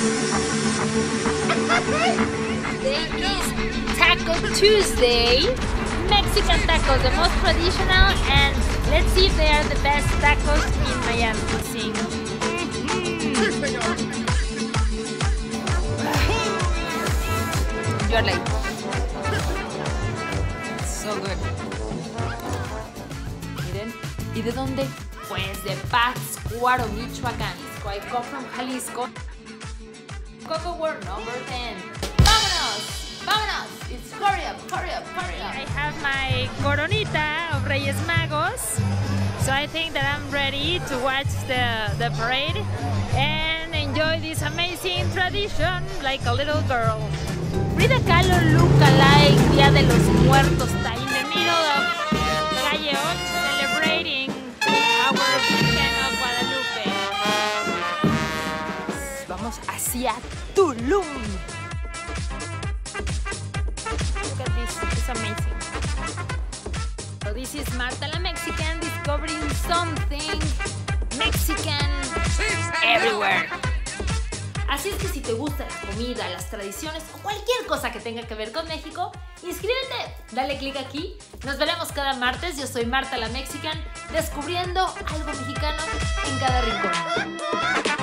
Today is Taco Tuesday. Mexican tacos, the most traditional, and let's see if they are the best tacos in Miami. Sí. You're like so good. Miren, ¿y de dónde? Pues de Pátzcuaro, Michoacán. So I come from Jalisco. Coco World number 10. ¡Vámonos! ¡Vámonos! It's hurry up, hurry up, hurry up. I have my coronita of Reyes Magos. So I think that I'm ready to watch the parade and enjoy this amazing tradition like a little girl. Frida Kahlo look-alike, Día de los Muertos, está in the middle of Calle 8 celebrating our Virgen of Guadalupe. Vamos hacia Tulum. Look at this, it's amazing. So this is Marta la Mexican discovering something Mexican everywhere. Así es que si te gusta la comida, las tradiciones o cualquier cosa que tenga que ver con México, inscríbete, dale click aquí. Nos veremos cada martes. Yo soy Marta la Mexican, descubriendo algo mexicano en cada rincón.